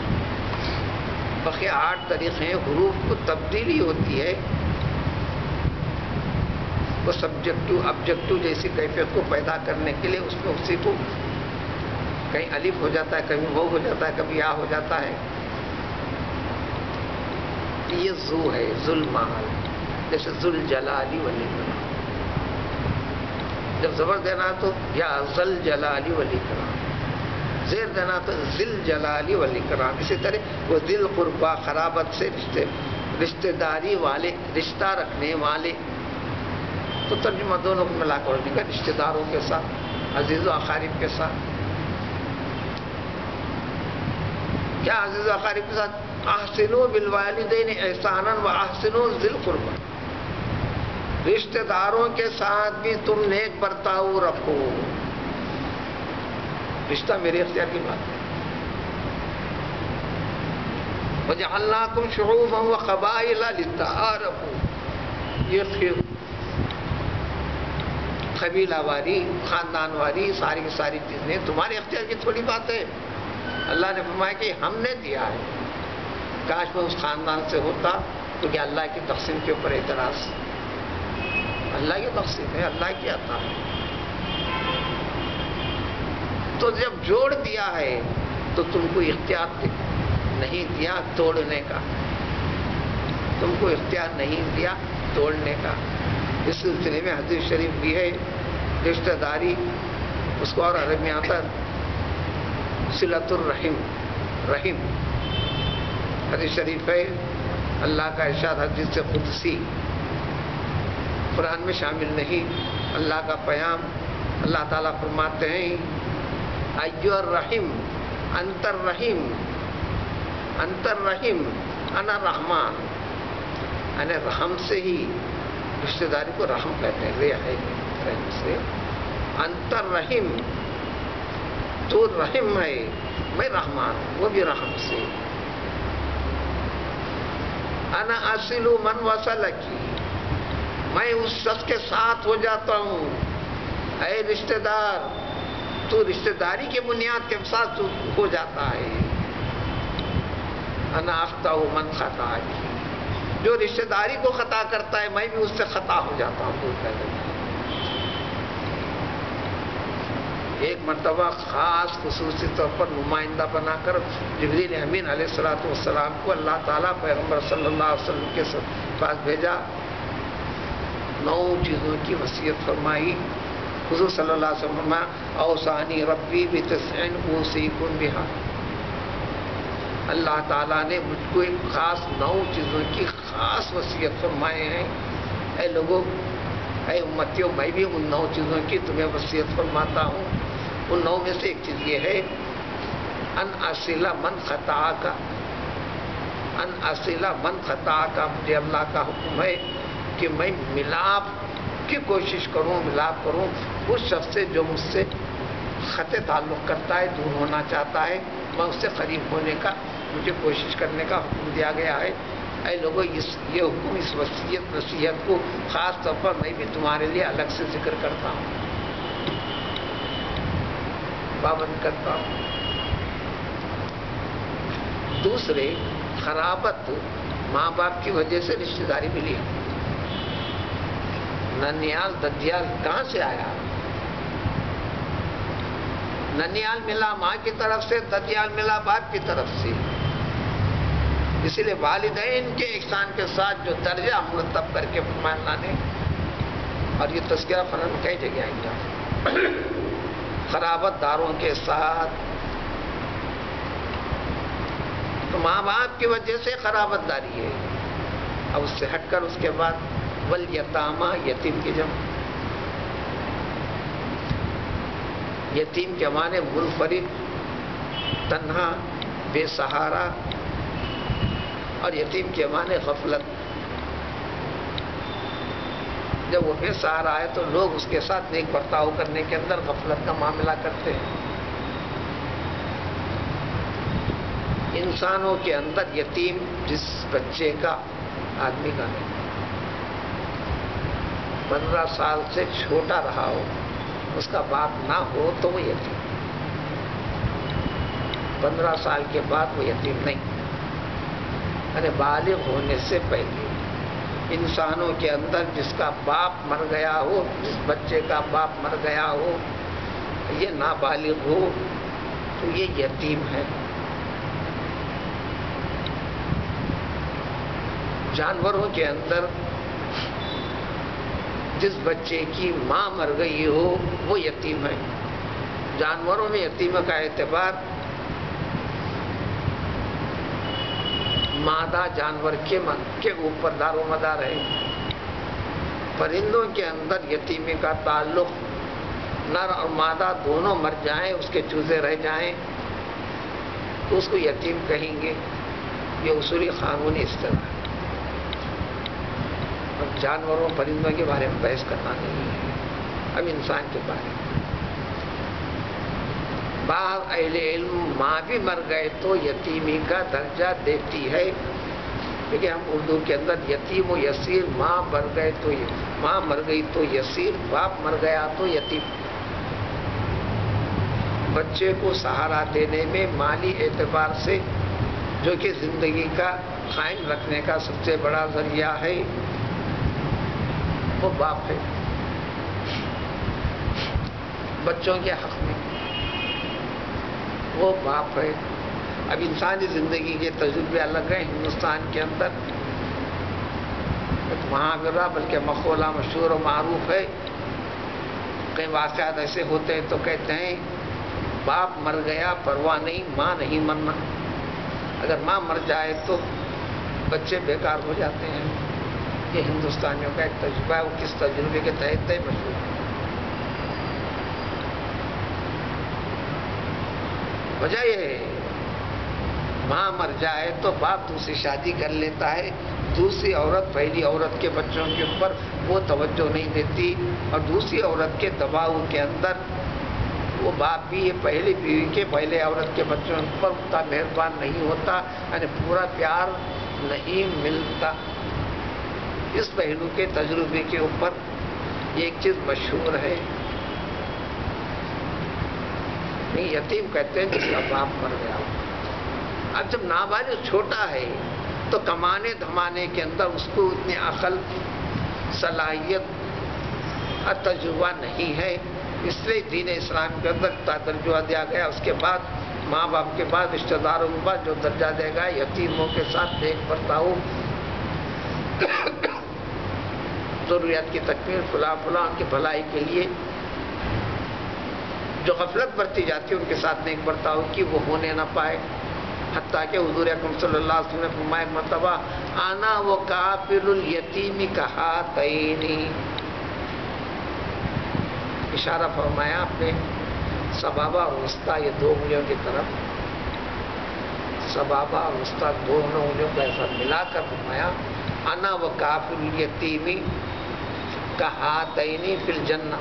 بقیہ آٹھ طریقے ہیں، حروف کو تبدیلی ہوتی ہے، وہ سبجیکٹو آبجیکٹو جیسی کیفیت کو پیدا کرنے کے لیے اس میں اسی کو کہیں الف ہو جاتا ہے، کبھی وہ ہو جاتا ہے، کبھی آ ہو جاتا ہے۔ یہ زو ہے، ذوالمال، جیسے ذل جلالی والاکرام، جب زبر دینا تو یا ذل جلالی والاکرام، زیر دینا تو ذل جلالی والاکرام۔ اسی طرح وہ ذل قربا، قرابت سے رشتے رشتے داری والے، رشتہ رکھنے والے، تو ترجمہ دونوں کو ملا کر لکھا، رشتے داروں کے ساتھ، عزیز و اقارب کے ساتھ۔ کیا عزیز و اقارب کے ساتھ؟ احسنوا بالوالدین احسانا واحسنوا ذی القربى، رشتے داروں کے ساتھ بھی تم نیک برتاؤ رکھو۔ رشتہ میرے اختیار کی بات ہے۔ وَجَعَلْنَاكُمْ شُعُوبًا وَقَبَائِلَ لِتَعَارَفُوا، یہ قبیلہ واری، خاندان واری، ساری کی ساری چیزیں تمہارے اختیار کی تھوڑی بات ہے۔ اللہ نے فرمایا کہ ہم نے دیا ہے، کاش میں اس خاندان سے ہوتا تو کیا اللہ کی تقسیم کے اوپر اعتراض؟ اللہ کی تقسیم ہے، اللہ کی عطا ہے۔ تو جب جوڑ دیا ہے تو تم کو اختیار نہیں دیا توڑنے کا، تم کو اختیار نہیں دیا توڑنے کا۔ اس سلسلے میں حدیث شریف بھی ہے، رشتہ داری اس کو اور عربی میں آتا ہے صلۃ الرحم، رحم۔ حدیث شریف ہے، اللہ کا ارشاد حدیث قدسی، قرآن میں شامل نہیں، اللہ کا پیام۔ اللہ تعالیٰ فرماتے ہیں ایو الرحیم انت الرحیم انت الرحیم انا رحمان، یعنی رحم سے ہی رشتہ داری کو رحم کہتے ہیں، رے ہے رحم سے۔ انت الرحیم، تو رحم ہے، میں رحمان ہوں، وہ بھی رحم سے۔ انا اصل من وصلکی، میں اس شخص کے ساتھ ہو جاتا ہوں۔ اے رشتہ دار، تو رشتہ داری کے بنیاد کے ساتھ ہو جاتا ہے۔ انا اخطأ من خطاکی، جو رشتہ داری کو خطا کرتا ہے میں بھی اس سے خطا ہو جاتا ہوں، دور کر دیتا ہوں۔ ایک مرتبہ خاص خصوصی طور پر نمائندہ بنا کر جبریل امین علیہ الصلوۃ والسلام کو اللہ تعالیٰ پیغمبر صلی اللہ علیہ وسلم کے پاس بھیجا، نو چیزوں کی وصیت فرمائی۔ حضور صلی اللہ علیہ وسلم فرمایا اوصانی ربی بتسع اوصیکم بہا، اللہ تعالیٰ نے مجھ کو ایک خاص نو چیزوں کی خاص وصیت فرمائے ہیں۔ اے لوگوں، اے امتیوں، میں بھی ان نو چیزوں کی تمہیں وصیت فرماتا ہوں۔ ان نو میں سے ایک چیز یہ ہے ان اصل من خطا کا، ان اصل من خطا کا، مجھے اللہ کا حکم ہے کہ میں ملاپ کی کوشش کروں، ملاپ کروں اس شخص سے جو مجھ سے خطے تعلق کرتا ہے، دور ہونا چاہتا ہے، میں اس سے قریب ہونے کا مجھے کوشش کرنے کا حکم دیا گیا ہے۔ اے لوگوں، اس یہ حکم، اس وصیت نصیحت کو خاص طور پر میں بھی تمہارے لیے الگ سے ذکر کرتا ہوں، پابند کرتا ہوں۔ دوسرے، خرابت ماں باپ کی وجہ سے رشتہ داری ملی ہے۔ ننیال ددیال کہاں سے آیا؟ ننیال ملا ماں کی طرف سے، ددیال ملا باپ کی طرف سے۔ اسی لیے والدین کے احسان کے ساتھ جو درجہ مرتب کر کے فرمایا اللہ نے، اور یہ تذکرہ قرآن میں کئی جگہ آئی جا، خرابت داروں کے ساتھ، تو ماں باپ کی وجہ سے خرابت داری ہے۔ اب اس سے ہٹ کر اس کے بعد والیتامى، یتیم کی جمع، یتیم کے معنی منفرد، تنہا، بے سہارا، اور یتیم کے معنی غفلت۔ جب وہ بے سہارا ہے تو لوگ اس کے ساتھ نیک برتاؤ کرنے کے اندر غفلت کا معاملہ کرتے ہیں۔ انسانوں کے اندر یتیم جس بچے کا آدمی کا ہے پندرہ سال سے چھوٹا رہا ہو، اس کا باپ نہ ہو تو وہ یتیم، پندرہ سال کے بعد وہ یتیم نہیں، یعنی بالغ ہونے سے پہلے انسانوں کے اندر جس کا باپ مر گیا ہو، جس بچے کا باپ مر گیا ہو، یہ نابالغ ہو تو یہ یتیم ہے۔ جانوروں کے اندر جس بچے کی ماں مر گئی ہو وہ یتیم ہے۔ جانوروں میں یتیم کا اعتبار مادہ جانور کے من کے اوپر دار و مدار ہے۔ پرندوں کے اندر یتیمی کا تعلق نر اور مادہ دونوں مر جائیں، اس کے چوزے رہ جائیں تو اس کو یتیم کہیں گے، یہ اصولی قانونی اس طرح ہے۔ اب جانوروں پرندوں کے بارے میں بحث کرنا نہیں ہے، اب انسان کے بارے میں بعض اہل علم ماں بھی مر گئے تو یتیمی کا درجہ دیتی ہے، لیکن ہم اردو کے اندر یتیم و یسیر، ماں مر گئے تو ماں مر گئی تو یسیر، باپ مر گیا تو یتیم۔ بچے کو سہارا دینے میں مالی اعتبار سے جو کہ زندگی کا قائم رکھنے کا سب سے بڑا ذریعہ ہے وہ باپ ہے۔ بچوں کے حق میں وہ باپ ہے۔ اب انسانی زندگی کے تجربے الگ ہیں۔ ہندوستان کے اندر وہاں رہا بلکہ مقولہ مشہور و معروف ہے، کئی واقعات ایسے ہوتے ہیں تو کہتے ہیں باپ مر گیا پرواہ نہیں، ماں نہیں مرنا۔ اگر ماں مر جائے تو بچے بیکار ہو جاتے ہیں۔ یہ ہندوستانیوں کا ایک تجربہ ہے، وہ کس تجربے کے تحت ہے مشہور ہے۔ وجہ یہ ہے ماں مر جائے تو باپ دوسری شادی کر لیتا ہے، دوسری عورت پہلی عورت کے بچوں کے اوپر وہ توجہ نہیں دیتی، اور دوسری عورت کے دباؤ کے اندر وہ باپ بھی یہ پہلی بیوی کے پہلے عورت کے بچوں پر اتنا مہربان نہیں ہوتا، یعنی پورا پیار نہیں ملتا۔ اس پہلو کے تجربے کے اوپر ایک چیز مشہور ہے، یتیم کہتے ہیں جس کا باپ مر گیا۔ اب جب نابالغ چھوٹا ہے تو کمانے دھمانے کے اندر اس کو اتنی عقل، صلاحیت اور تجربہ نہیں ہے، اس لیے دین اسلام کے اندر درجہ دیا گیا۔ اس کے بعد ماں باپ کے بعد رشتہ داروں کے بعد جو درجہ دے گا یتیموں کے ساتھ دیکھ برتاؤ، ضروریات کی تکمیل، فلاں فلاں ان کی بھلائی کے لیے جو غفلت برتی جاتی ہے ان کے ساتھ نیک برتاؤ کی وہ ہونے نہ پائے۔ حتیٰ کہ حضور اکرم صلی اللہ علیہ وسلم نے فرمایا ایک مرتبہ انا و کافل الیتیم کہاتین، اشارہ فرمایا اپنے سبابہ اور وسطیٰ یہ دو انگلیوں کی طرف، سبابہ اور وسطیٰ دونوں انگلیوں کو ایسا ملا کر فرمایا انا و کافل الیتیم کہاتین فی الجنہ،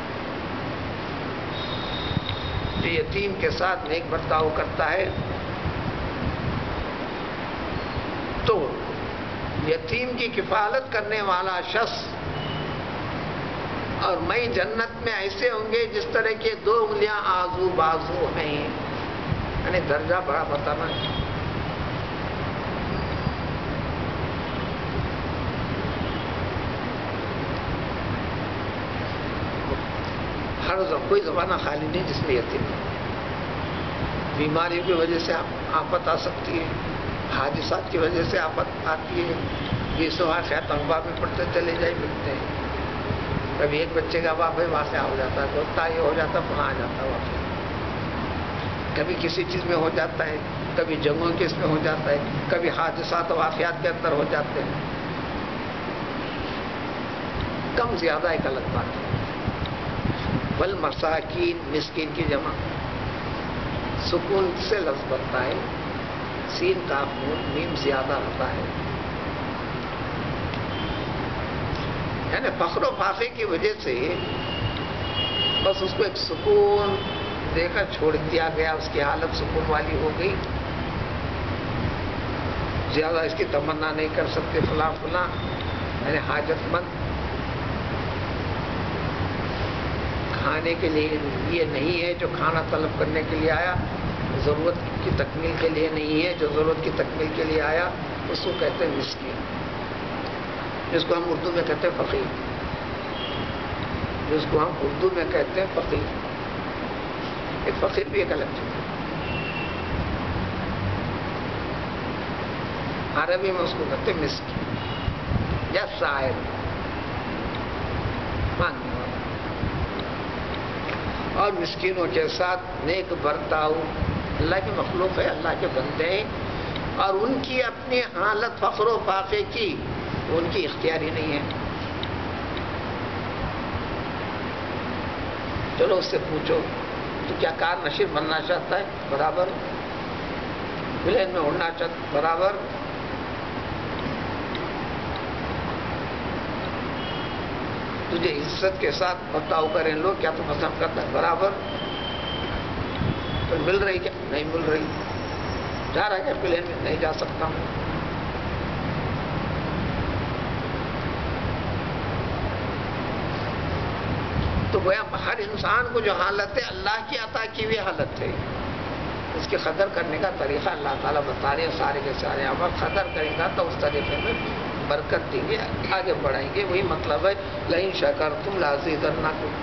جو یتیم کے ساتھ نیک برتاؤ کرتا ہے تو یتیم کی کفالت کرنے والا شخص اور میں جنت میں ایسے ہوں گے جس طرح کے دو انگلیاں آزو بازو ہیں، یعنی درجہ بڑا بتانا ہے۔ ہر کوئی زمانہ خالی نہیں جس میں یتیم ہے۔ بیماریوں کی وجہ سے آفت آ سکتی ہے، حادثات کی وجہ سے آفت آتی ہے، یہ سوا خیر تنبا میں پڑتے چلے جائے ملتے ہیں۔ کبھی ایک بچے کا باپ ہے وہاں سے ہو جاتا ہے، دوستا یہ ہو جاتا ہے وہاں آ جاتا ہے واقعہ، کبھی کسی چیز میں ہو جاتا ہے، کبھی جنگوں کے اس میں ہو جاتا ہے، کبھی حادثات و واقعات کے اندر ہو جاتے ہیں، کم زیادہ ایک الگ بات ہے۔ بل مساکین، مسکین کی جمع، سکون سے لفظ بنتا ہے، سین کاف نون میم زیادہ ہوتا ہے، یعنی فخر و فاخر کی وجہ سے بس اس کو ایک سکون دے کر چھوڑ دیا گیا، اس کی حالت سکون والی ہو گئی، زیادہ اس کی تمنا نہیں کر سکتے، فلاں فلاں یعنی حاجت مند کھانے کے لیے یہ نہیں ہے جو کھانا طلب کرنے کے لیے آیا، ضرورت کی تکمیل کے لیے نہیں ہے جو ضرورت کی تکمیل کے لیے آیا، اس کو کہتے ہیں مسکین، جس کو ہم اردو میں کہتے ہیں فقیر، جس کو ہم اردو میں کہتے ہیں فقیر۔ ایک فقیر بھی ایک الگ چیز ہے، عربی میں اس کو کہتے ہیں مسکین یا سائل، مانگنے والا۔ اور مسکینوں کے ساتھ نیک برتاؤ، اللہ کی مخلوق ہے، اللہ کے بندے ہیں، اور ان کی اپنی حالت فخر و فاقے کی ان کی اختیاری نہیں ہے۔ چلو اس سے پوچھو تو کیا کار نشین بننا چاہتا ہے؟ برابر۔ پلین میں اڑنا چاہتا، برابر۔ تجھے عزت کے ساتھ برتاؤ کریں لوگ، کیا تو پسند کرتا ہے؟ برابر۔ تو مل رہی کیا؟ نہیں مل رہی۔ جا رہا کیا پلین میں؟ نہیں جا سکتا ہوں۔ تو گویا ہر انسان کو جو حالت ہے اللہ کی عطا کی ہوئی حالت ہے، اس کی قدر کرنے کا طریقہ اللہ تعالیٰ بتا رہے ہیں سارے کے سارے۔ اب قدر کریں گا تو اس طریقے میں برکت دیں گے، آگے بڑھائیں گے۔ وہی مطلب ہے لئن شکرتم لازیدنکم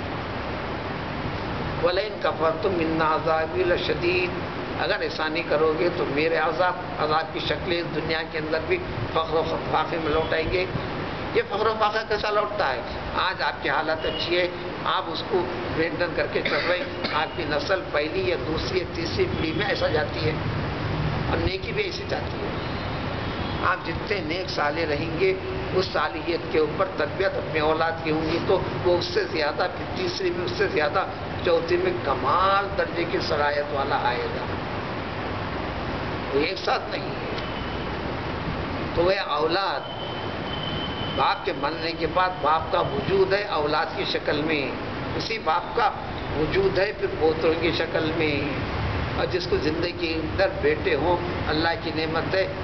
ولئن کفرتم ان عذابی لشدید۔ اگر احسانی کرو گے تو میرے عذاب عذاب کی شکلیں اس دنیا کے اندر بھی فخر و فاقے میں لوٹائیں گے۔ یہ فخر و فاقہ کیسا لوٹتا ہے؟ آج آپ کی حالت اچھی ہے، آپ اس کو مینٹین کر کے چل رہے ہیں، آپ کی نسل پہلی یا دوسری یا تیسری پیڑھی میں ایسا جاتی ہے، اور نیکی بھی ایسی جاتی ہے۔ آپ جتنے نیک صالح رہیں گے اس صالحیت کے اوپر تربیت اپنے اولاد کی ہوں گی تو وہ اس سے زیادہ، پھر تیسری میں اس سے زیادہ، چوتھی میں کمال درجے کی صلاحیت والا آئے گا۔ وہ ایک ساتھ نہیں ہے۔ تو وہ اولاد باپ کے مرنے کے بعد باپ کا وجود ہے اولاد کی شکل میں، اسی باپ کا وجود ہے پھر پوتروں کی شکل میں، اور جس کو زندگی کے اندر بیٹے ہوں اللہ کی نعمت ہے۔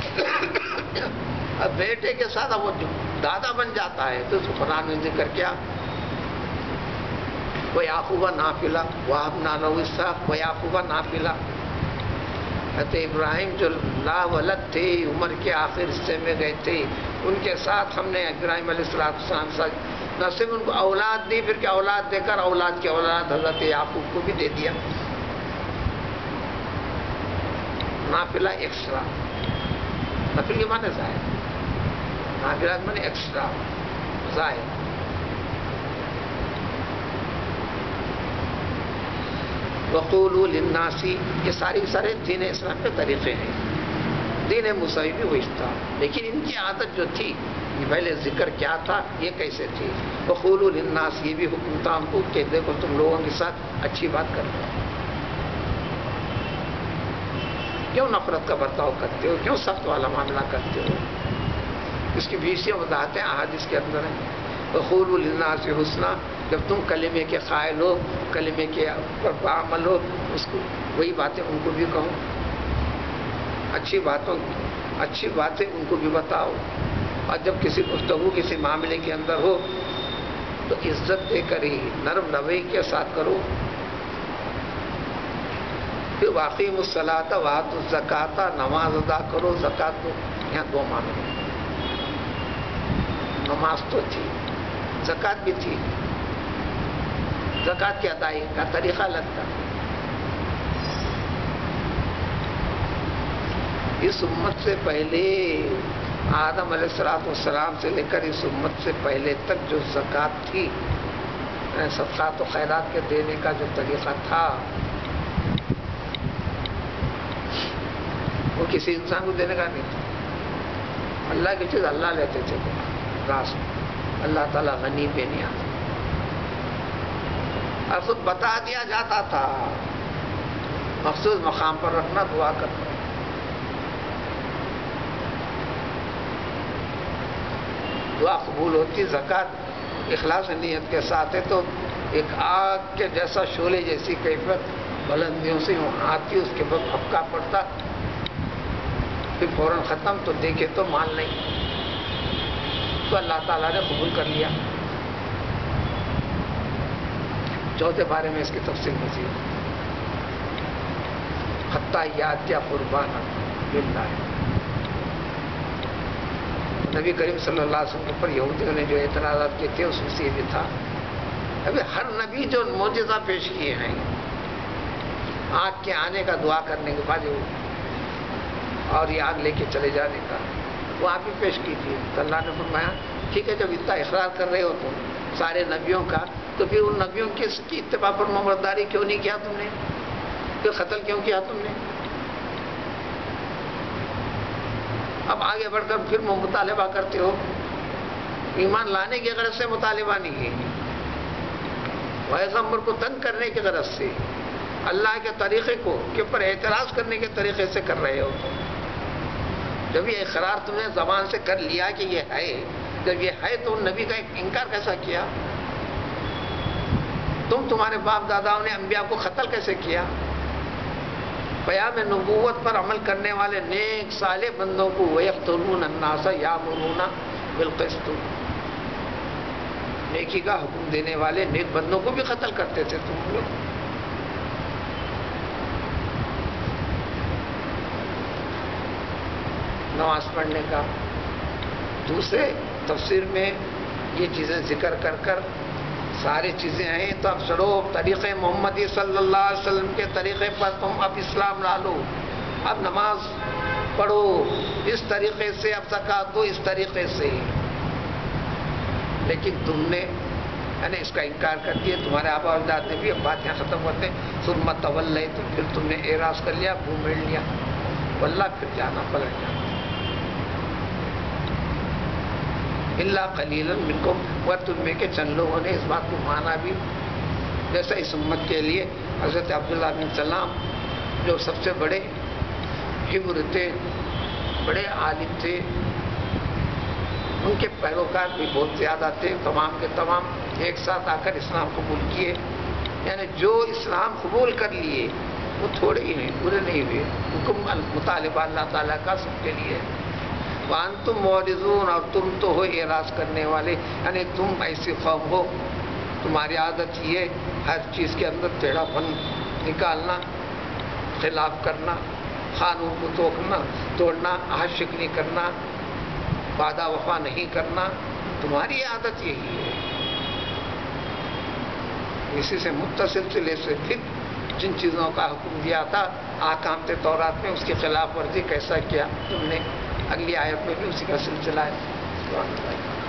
اب بیٹے کے ساتھ اب وہ دادا بن جاتا ہے تو اس کو قرآن میں ذکر کیا، وہ یعقوب نافلہ وَهَبْنَا لَهُ إِسْحَاقَ وَيَعْقُوبَ نافلہ۔ حضرت ابراہیم جو لا ولد تھے، عمر کے آخر حصے میں گئے تھے، ان کے ساتھ ہم نے ابراہیم علیہ السلام ساتھ نہ صرف ان کو اولاد دی، پھر کہ اولاد دے کر اولاد کی اولاد حضرت یعقوب کو بھی دے دیا۔ نافلہ ایکسٹرا، نفل کے معنی زائد، نافلہ کے معنی ایکسٹرا، زائد۔ وقولوا للناس، یہ ساری سارے دین اسلام کے طریقے ہیں۔ دین موسیٰ بھی وہی تھا، لیکن ان کی عادت جو تھی، پہلے ذکر کیا تھا، یہ کیسے تھی؟ وقولوا للناس، یہ بھی حکم تھا ہم کو کہ دیکھو تم لوگوں کے ساتھ اچھی بات کرتے ہو، کیوں نفرت کا برتاؤ کرتے ہو، کیوں سخت والا معاملہ کرتے ہو؟ اس کی بیسیاں وضاحتیں احادیث کے اندر ہیں۔ وقولوا للناس حسنا، جب تم کلمے کے قائل ہو، کلمے کے پر عمل ہو، اس کو وہی باتیں ان کو بھی کہو، اچھی باتوں اچھی باتیں ان کو بھی بتاؤ، اور جب کسی گفتگو کسی معاملے کے اندر ہو تو عزت دے کر ہی نرم روی کے ساتھ کرو۔ پھر واقعیم الصلاۃ وآتوا الزکاۃ، نماز ادا کرو، زکات دو۔ یہاں دو معنی، نماز تو تھی، زکات بھی تھی، زکات کی ادائیگی کا طریقہ الگ تھا۔ اس امت سے پہلے آدم علیہ الصلوۃ والسلام سے لے کر اس امت سے پہلے تک جو زکات تھی، صدقات و خیرات کے دینے کا جو طریقہ تھا، وہ کسی انسان کو دینے کا نہیں تھا۔ اللہ کی چیز اللہ لیتے تھے، راست اللہ تعالیٰ غنی بے نیاز، اور خود بتا دیا جاتا تھا، مخصوص مقام پر رکھنا، دعا کرنا۔ دعا قبول ہوتی، زکات اخلاص نیت کے ساتھ ہے تو ایک آگ کے جیسا، شعلے جیسی کیفیت بلندیوں سے آتی، اس کے بعد پھپکا پڑتا، پھر فوراً ختم، تو دیکھے تو مال نہیں، تو اللہ تعالیٰ نے قبول کر لیا۔ چوتھے بارے میں اس کی تفصیل مزید، حتیٰ یاد یا قربان للہ، نبی کریم صلی اللہ علیہ وسلم پر یہودیوں نے جو اعتراضات کیے تھے اس میں سے یہ بھی تھا۔ ابھی ہر نبی جو معجزہ پیش کیے ہیں، آگ کے آنے کا دعا کرنے کے بعد اور یہ آگ لے کے چلے جانے کا، وہ آپ بھی پیش کیجیے، تو اللہ نے فرمایا ٹھیک ہے، جب اتنا اقرار کر رہے ہو تم سارے نبیوں کا، تو پھر ان نبیوں کی اس کی اتباع پر مبرداری کیوں نہیں کیا تم نے؟ پھر قتل کیوں کیا تم نے؟ اب آگے بڑھ کر پھر مطالبہ کرتے ہو، ایمان لانے کی غرض سے مطالبہ نہیں ہے، پیغمبر کو تنگ کرنے کی غرض سے، اللہ کے طریقے کو کے اوپر اعتراض کرنے کے طریقے سے کر رہے ہو۔ جب یہ اقرار تم نے زبان سے کر لیا کہ یہ ہے، جب یہ ہے تو نبی کا انکار کیسا کیا؟ تم تمہارے باپ داداؤں نے انبیاء کو قتل کیسے کیا؟ پیام نبوت پر عمل کرنے والے نیک صالح بندوں کو وَيَقْتُلُونَ النَّاسَ يَأْمُرُونَ بِالْقِسْطِ، نیکی کا حکم دینے والے نیک بندوں کو بھی قتل کرتے تھے تم لوگ۔ نماز پڑھنے کا، دوسرے تفسیر میں یہ چیزیں ذکر کر کر ساری چیزیں ہیں، تو اب چلو طریقے محمدی صلی اللہ علیہ وسلم کے طریقے پر تم اب اسلام لا لو، اب نماز پڑھو اس طریقے سے، اب زکات دو اس طریقے سے، لیکن تم نے یعنی اس کا انکار کر دیا، تمہارے آبا اجداد نے بھی اب بات یہاں ختم کرتے ہیں، ثم تولیتم، پھر تم نے اعراض کر لیا، منہ موڑ لیا، واللہ پھر جانا پلٹ جانا، الا قلیلا منکم، اور تم میں کے چند لوگوں نے اس بات کو مانا بھی، جیسا اس امت کے لیے حضرت عبداللہ بن سلام جو سب سے بڑے حبر تھے، بڑے عالم تھے، ان کے پیروکار بھی بہت زیادہ تھے، تمام کے تمام ایک ساتھ آ کر اسلام قبول کیے، یعنی جو اسلام قبول کر لیے وہ تھوڑے ہی ہیں، پورے نہیں ہوئے، حکم مطالبہ اللہ تعالیٰ کا سب کے لیے، وانتم معرضون، اور تم تو ہو اعراض کرنے والے، یعنی تم ایسی قوم ہو، تمہاری عادت یہ ہر چیز کے اندر ٹیڑھا پن نکالنا، خلاف کرنا، قانون کو توڑنا توڑنا عہد شکنی کرنا، وعدہ وفا نہیں کرنا، تمہاری عادت یہی ہے۔ اسی سے متصل سلسلے سے پھر جن چیزوں کا حکم دیا تھا احکام تھے تورات میں، اس کی خلاف ورزی کیسا کیا تم نے، اگلی آیت میں بھی اسی کا سلسلہ ہے۔